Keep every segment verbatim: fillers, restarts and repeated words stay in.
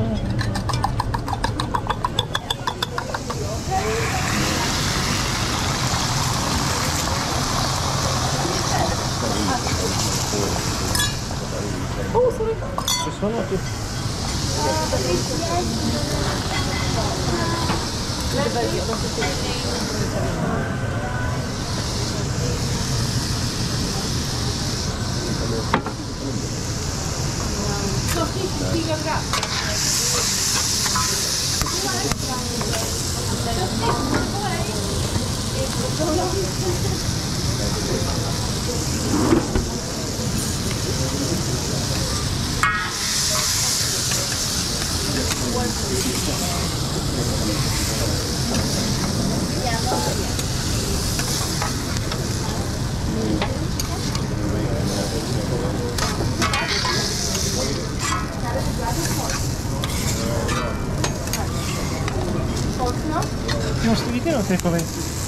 Oh, sorry. This one or two? No, you can take away.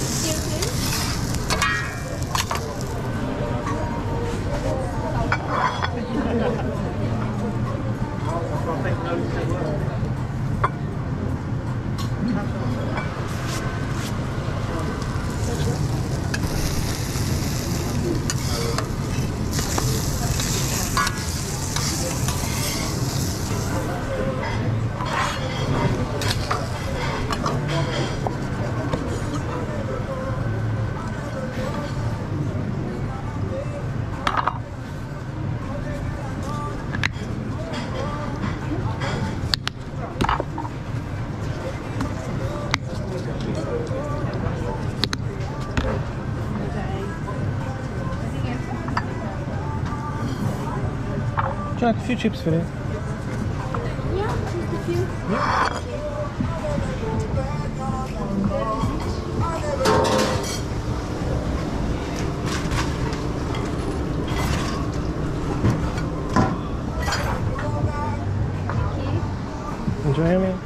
Would you like a few chips for it? Yeah, just a few. Yeah. Enjoy your meal.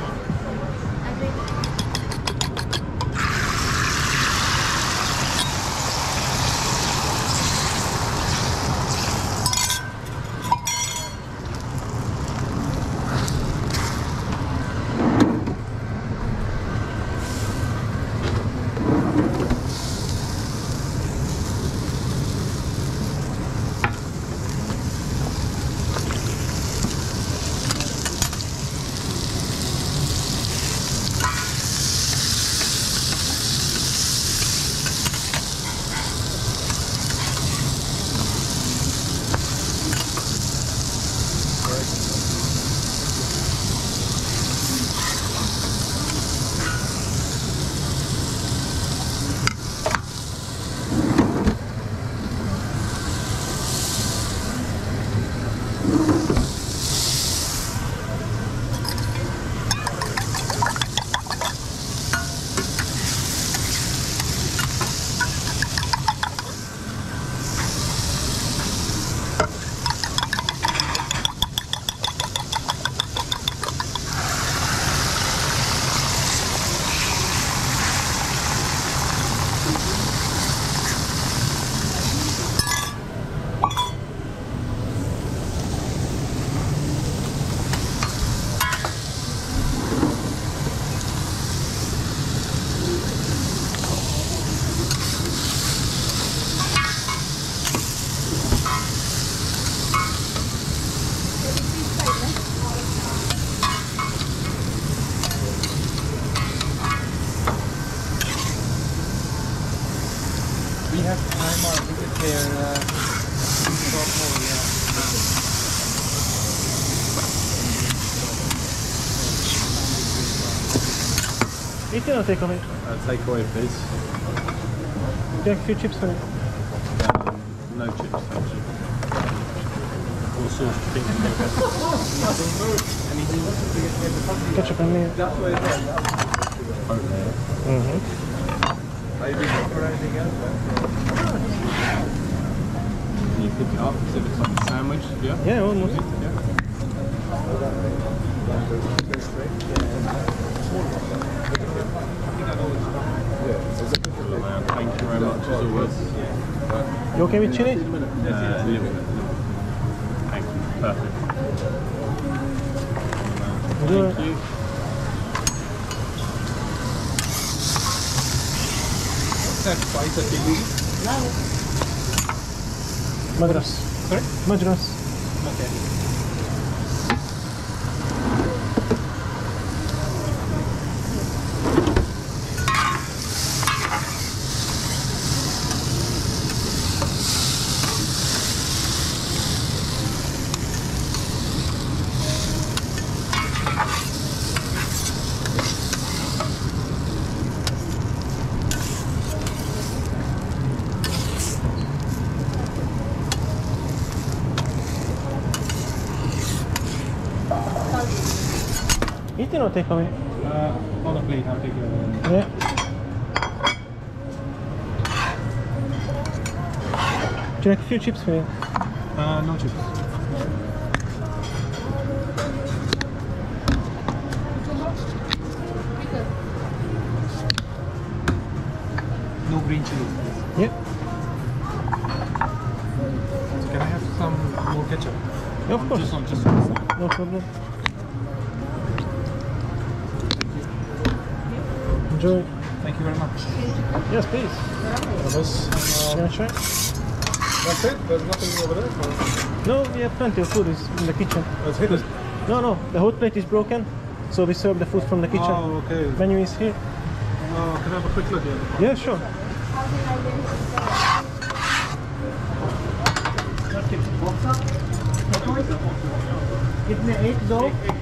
We have time our ticket here. Uh, Eat it or take away? uh, take away, please. Would you like a few chips for it? Um, no chips, thank you. All sauce, do you think? Anything? Ketchup and mayo. Okay. Mm-hmm. Maybe for anything else? Can you pick it up as if it's like a sandwich? Yeah? Yeah, almost. Yeah. Thank you very much as always. You okay with chili? Uh, a little bit. Thank you. Perfect. Enjoy. Thank you. That spice that you use? Madras. Sorry? Madras. Okay. Eating or take away? Uh, on a plate, I'll take it. Yeah. Do you like a few chips for you? Uh, no chips. No green chili. Yep. So can I have some more ketchup? Yeah, of On course. Just on just on the side. No problem. Enjoy. Thank you very much. Yes, please. Uh, Can I try? that's it? There's nothing over there? Or? No, we have plenty of food is in the kitchen. That's hidden? No, no, the hot plate is broken, so we serve the food from the kitchen. Oh, okay. Menu is here. Uh, can I have a quick look here? Yeah, sure. कितने एक दो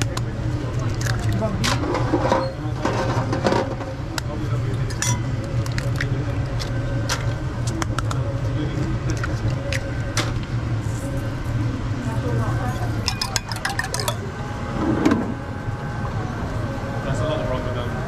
That's a lot of wrong with them.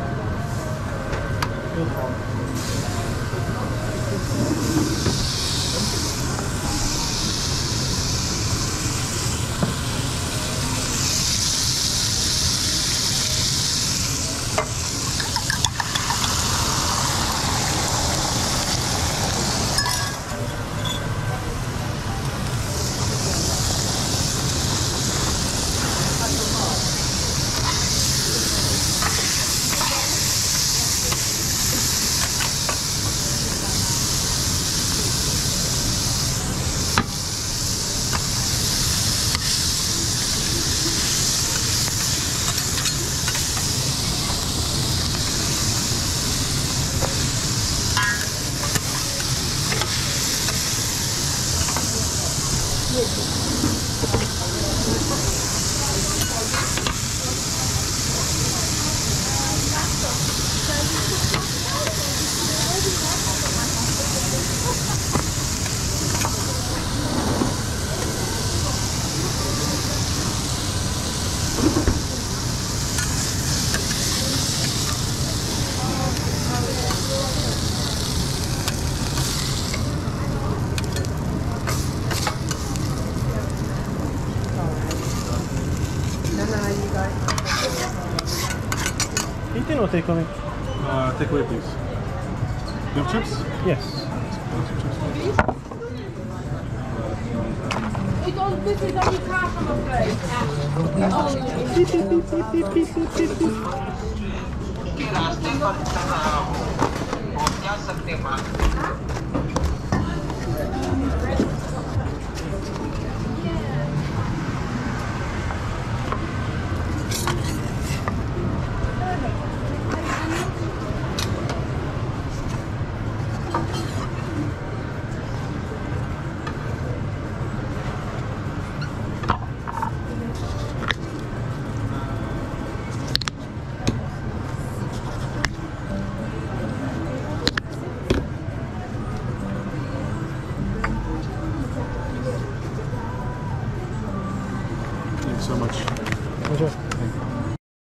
Eating or take away? Uh, take away, please. You have chips? Yes. It all, this is only half of a plate. रास्ते पर चल रहा हूँ पहुँचा सकते हैं Thanks so much. Enjoy.